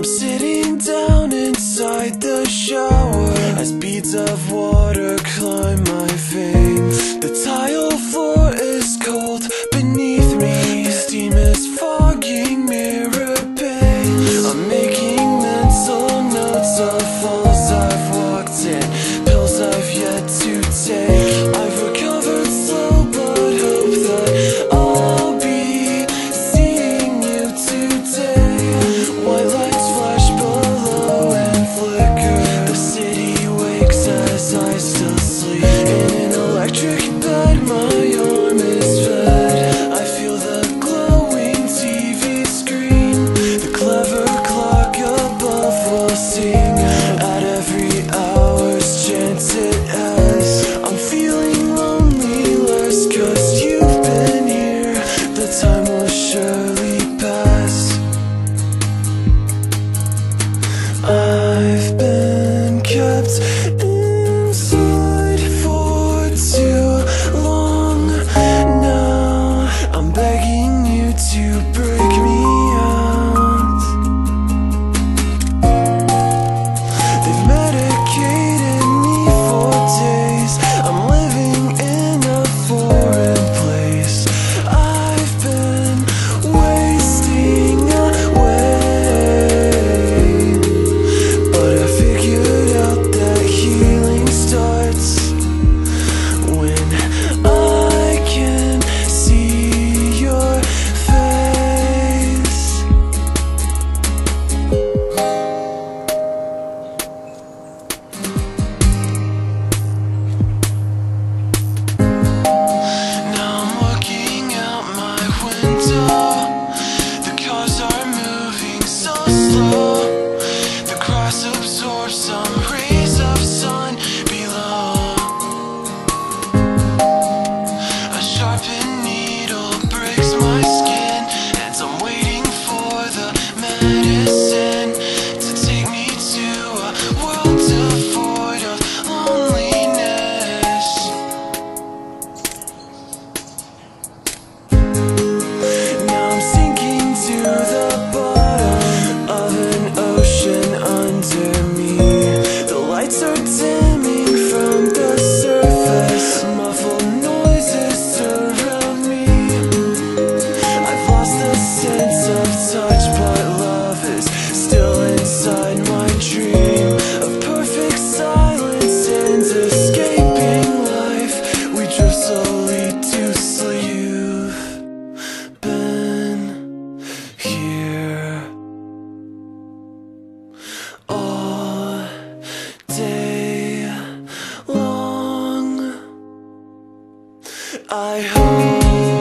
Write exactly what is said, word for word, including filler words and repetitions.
I'm sitting down inside the shower as beads of water climb my veins. The tile floor is cold beneath me. The steam is fogging mirror panes. I'm making mental notes of falls I've walked in, pills I've yet to take. I've recovered slow but hope that I'll be seeing you today. White lights flash below and flicker. The city wakes as I still sleep. In an electric bed my arm is fed. I feel the glowing T V screen. The clever clock above will sing at every hour's chance it has. I'm feeling lonely less cause you've been here. The time will surely pass. I've been kept inside for too long now. I'm begging you to break me out. They've medicated me for days. I'm living in a foreign place. I've been wasting away, but I figured out that healing starts when I can see your face. Now I'm looking out my window. The cars are moving so slow. The grass absorbs some rays of sun below. A sharpened needle breaks my skin, and I'm waiting for the medicine to take me to a world devoid of loneliness. Now I'm sinking to the bottom of an ocean under me. The lights are dimming from the surface. Muffled noises surround me. I've lost the sense of touch, but love is still inside my dream of perfect silence and escaping life. We drift slowly to sleep. You've been here all day long. I hope